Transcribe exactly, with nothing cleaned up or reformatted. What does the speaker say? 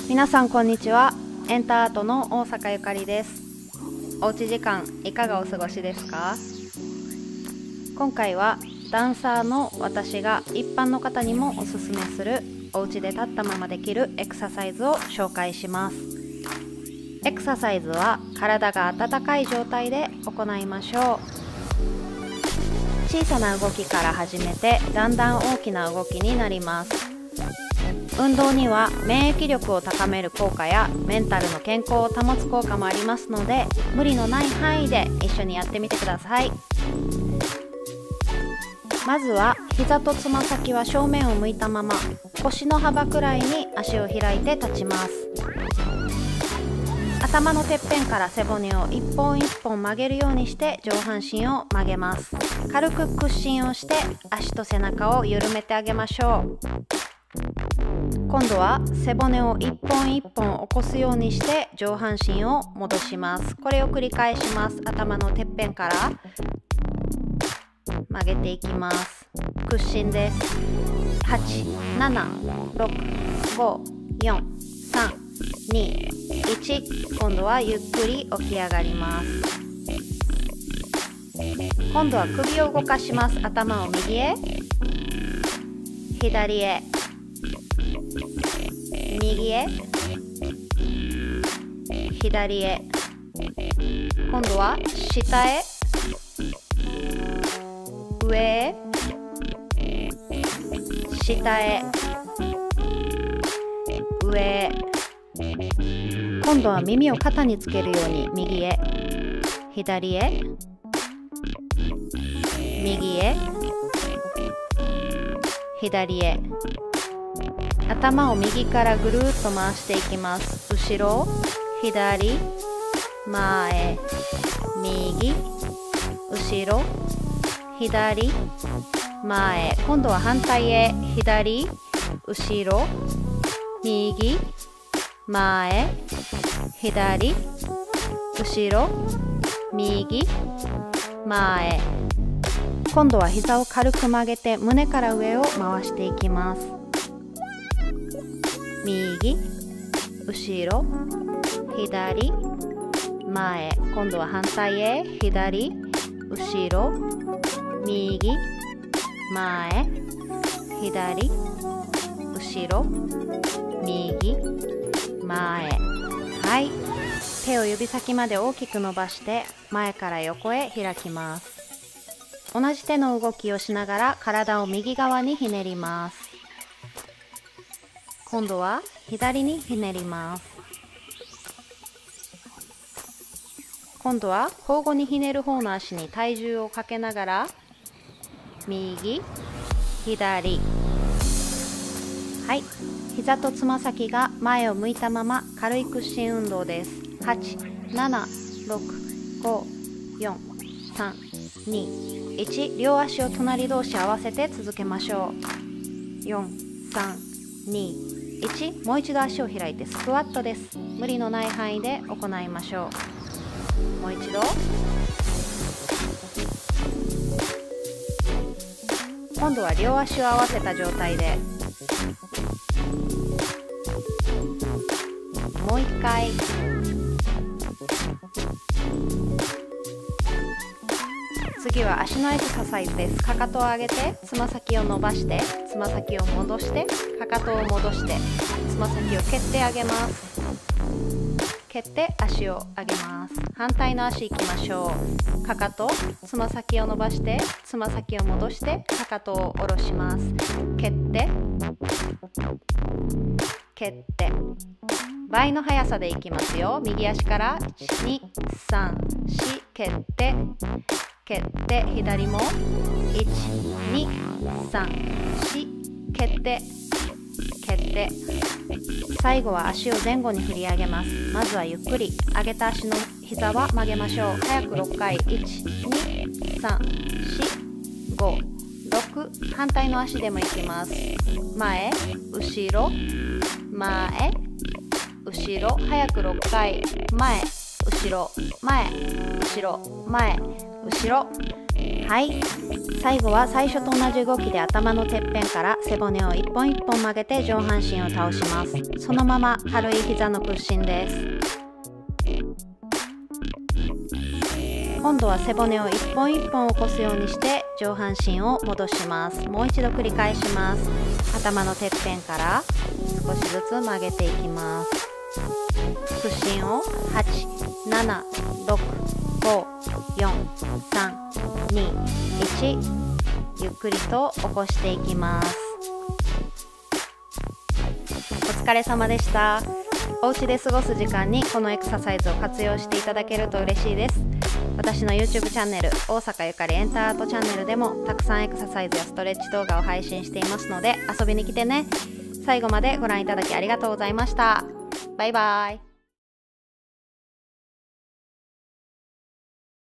皆さんこんにちは。エンターアートの大阪ゆかりです。おうち時間いかがお過ごしですか？今回はダンサーの私が一般の方にもおすすめするお家で立ったままできるエクササイズを紹介します。エクササイズは体が温かい状態で行いましょう。小さな動きから始めてだんだん大きな動きになります。運動には免疫力を高める効果やメンタルの健康を保つ効果もありますので、無理のない範囲で一緒にやってみてください。まずは膝とつま先は正面を向いたまま腰の幅くらいに足を開いて立ちます。頭のてっぺんから背骨を一本一本曲げるようにして上半身を曲げます。軽く屈伸をして足と背中を緩めてあげましょう。今度は背骨を一本一本起こすようにして上半身を戻します。これを繰り返します。頭のてっぺんから曲げていきます。屈伸です。はち、なな、ろく、ご、よん、さん、に、いち。今度はゆっくり起き上がります。今度は首を動かします。頭を右へ、左へ、右へ、左へ。今度は下へ、上へ、下へ、上へ。今度は耳を肩につけるように右へ、左へ、右へ、左へ。頭を右からぐるっと回していきます。後ろ、左、前、右、後ろ、左、前。今度は反対へ、左、後ろ、右、前、左、後ろ、右、前。今度は膝を軽く曲げて胸から上を回していきます。右、後ろ、左、前。今度は反対へ、左、後ろ、右、前、左、後ろ、右、前。はい。手を指先まで大きく伸ばして前から横へ開きます。同じ手の動きをしながら体を右側にひねります。今度は左にひねります。今度は交互にひねる方の足に体重をかけながら右、左。はい。膝とつま先が前を向いたまま軽い屈伸運動です。はち、なな、ろく、ご、よん、さん、に、いち。両足を隣同士合わせて続けましょう。よん、さん、に、いち。もう一度足を開いてスクワットです。無理のない範囲で行いましょう。もう一度。今度は両足を合わせた状態でもう一回。次は足のエクササイズです。かかとを上げてつま先を伸ばしてつま先を戻してかかとを戻してつま先を蹴ってあげます。蹴って足を上げます。反対の足いきましょう。かかと、つま先を伸ばしてつま先を戻してかかとを下ろします。蹴って蹴って倍の速さでいきますよ。右足からいち、に、さん、よん。蹴って蹴って左もいち、に、さん、よん。蹴って蹴って最後は足を前後に振り上げます。まずはゆっくり上げた足の膝は曲げましょう。早くろっかい。いち、に、さん、よん、ご、ろく。反対の足でもいきます。前、後ろ、前、後ろ。早くろっかい。前、後ろ、前、後ろ、前、後ろ。 はい、最後は最初と同じ動きで頭のてっぺんから背骨を一本一本曲げて上半身を倒します。そのまま軽い膝の屈伸です。今度は背骨を一本一本起こすようにして上半身を戻します。もう一度繰り返します。頭のてっぺんから少しずつ曲げていきます。屈伸をはち、なな、ろく、ご、よん、さん、に、いち、ゆっくりと起こしていきます。お疲れ様でした。お家で過ごす時間にこのエクササイズを活用していただけると嬉しいです。私の YouTube チャンネル、大阪ゆかりエンターアートチャンネルでもたくさんエクササイズやストレッチ動画を配信していますので遊びに来てね。最後までご覧いただきありがとうございました。バイバイ。